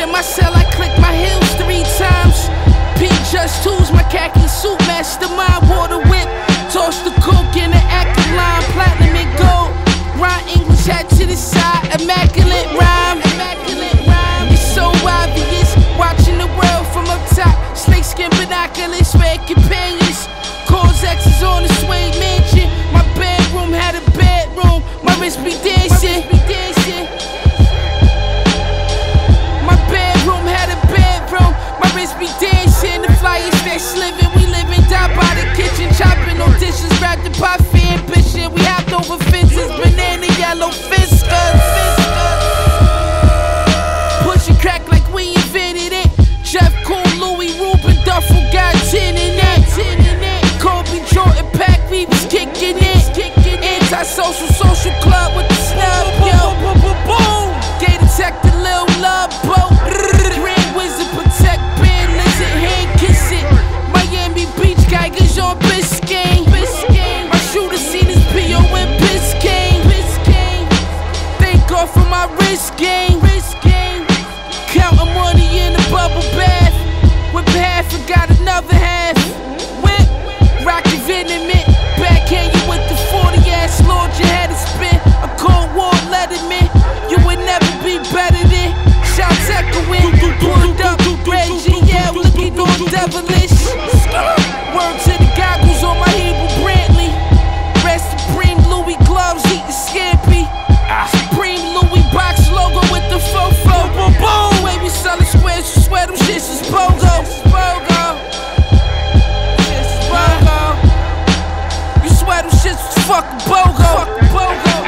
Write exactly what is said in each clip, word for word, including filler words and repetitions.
In my cell, I click my heels three times. P Just Tools, my khaki suit, mastermind, water whip. Toss the coke in the alkaline, platinum and gold. Ron English hat to the side, immaculate rhyme. Immaculate rhyme. It's so obvious, watching the world from up top. Snakeskin binoculars, red companions. Cause X is on the suede mansion. My bedroom had a bedroom. My wrist be dancing. My bedroom had a bedroom. My wrist be dancing. The flyers that's living, we living. Die by the kitchen, chopping on dishes, wrapped in pot for ambition. We hopped over fences, banana yellow fiskers. Pushing crack like we invented it. Jeff Koon, Louis Rubin, Duffel got ten in it. Kobe Jordan pack, we was kicking it. Anti-social, social club with the snub, yo. Gay detector, Lil Love Boat. Grand Wizard, protect band, lizard, hand kiss it. Miami Beach, Geiger's on Biscayne. My shooter seen his P O in Biscayne. Thank God for my wrist game. Counting money in the bubble bath. Whip half and got another half. Whip, rocket venomant. Backhand you with the forty ass Lord, you had to spin. A cold war letterman. You would never be better than shots echoing. Pulled up, Reggie, yeah, looking all devilish. Word to the goggles on my Hebrew Brantley. Rest Supreme Louis gloves, eating scampi. Supreme Louis box logo with the fofo. Boom, boom. Way we sellin' squares, you swear them shits is BOGO. BOGO. BOGO. You swear them shits is fucking BOGO. BOGO.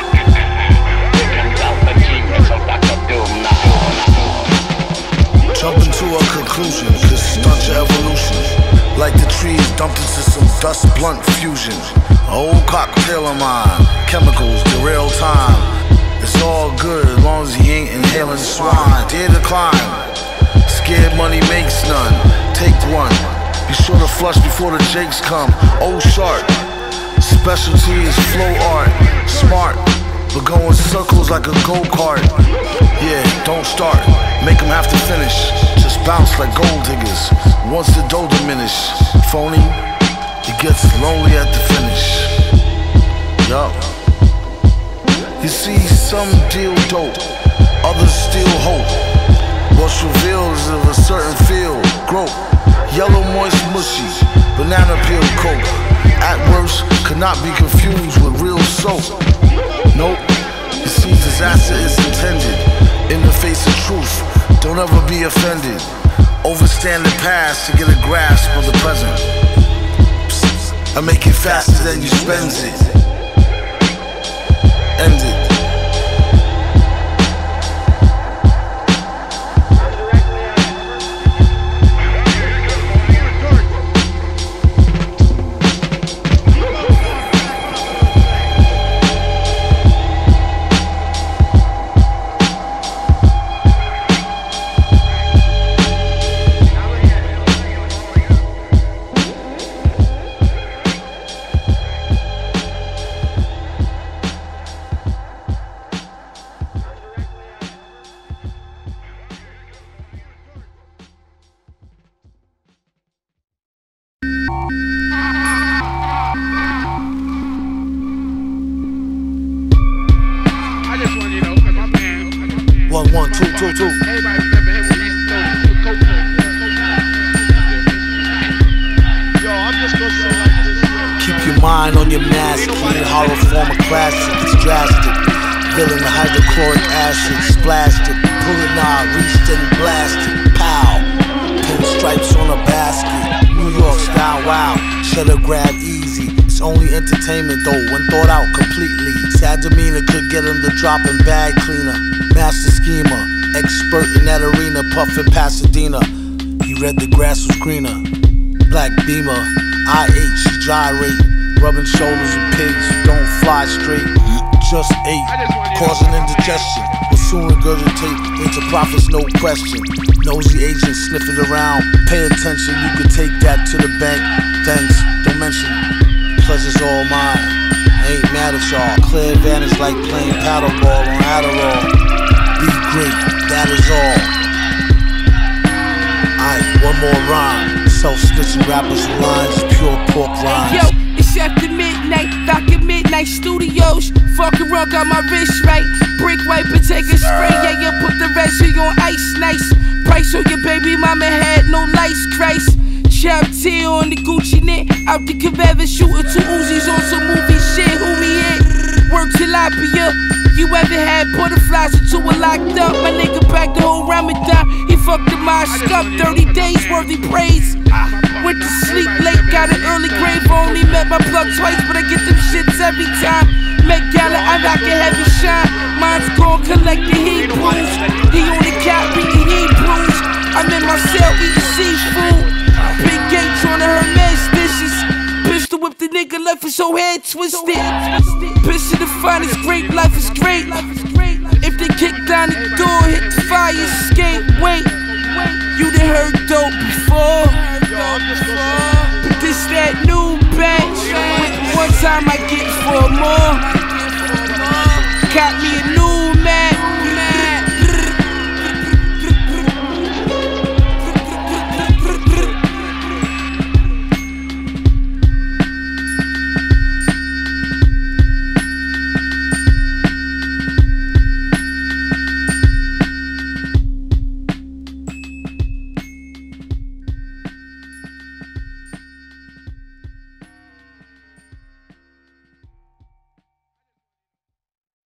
Jump into a conclusion, this stunt your evolution. Like the trees dumped into some dust blunt fusion. A whole cocktail of mine, chemicals, the real time. It's all good as long as he ain't inhaling swine. Dare to climb, scared money makes none. Take one, be sure to flush before the jakes come. Oh sharp, specialty is flow art. Smart, but go in circles like a go-kart. Yeah, don't start, make them have to finish. Just bounce like gold diggers, once the dough diminish. Phony, it gets lonely at the finish. Yup. You see, some deal dope, others still hope. What's revealed is of a certain feel, grope. Yellow moist mushy, banana peel coke. At worst, could not be confused with real soap. Nope, you see, disaster is intended. In the face of truth, don't ever be offended. Overstand the past to get a grasp of the present. Psst, I make it faster than you spend it. End it. One, one, two, two, two. Everybody remember him when he used to go to Yo, I'm just gonna say like this. Keep your mind on your mask. Clean horror form of classic. It's drastic. Villain the hydrochloric acid. Splashed it. Pull it knob. Reached and blasted. Pow. Pinstripes on a basket. New York style. Wow. Shutter grab easy. It's only entertainment though, when thought out completely. Sad demeanor could get him the dropping bag cleaner. Master schemer, expert in that arena, puffin' Pasadena. He read the grass was greener. Black beamer, I H gyrate, rubbing shoulders with pigs who don't fly straight. Just ate, causing indigestion. Will soon regurgitate into profits, no question. Nosy agents sniffing around, pay attention, you could take that to the bank. Thanks, don't mention it. Pleasure's all mine. I ain't mad at y'all. Clear advantage like playing paddleball on Adderall. Be great, that is all. One more rhyme. Self-snitching rappers' lines, pure pork rhymes. Yo, it's after midnight, back at Midnight Studios. Fucking rug on my wrist right. Brick wipe and take a spray. Yeah, you put the residue on ice, nice. Price on your baby mama had no lights, Christ. Chop tear on the Gucci knit. Out the Caveva shooting two Uzis on some movie shit. Who we hit? Work tilapia. You ever had butterflies until we're locked up? My nigga back the whole Ramadan. He fucked the mosque up. thirty days worthy praise. Went to sleep late, got an early grave. Only met my plug twice, but I get them shits every time. Met Gala, I rock a heavy shine. Mine's gon' collect the heat blues. He on the cat reading heat blues. I'm in my cell eating seafood. Big Gates on the Hermes dishes. Pistol whip the nigga, left his whole head twisted. Pistol the finest, great life is great. If they kick down the door, hit the fire escape. Wait, you done heard dope before, but this that new batch. One time I get four more. Got me a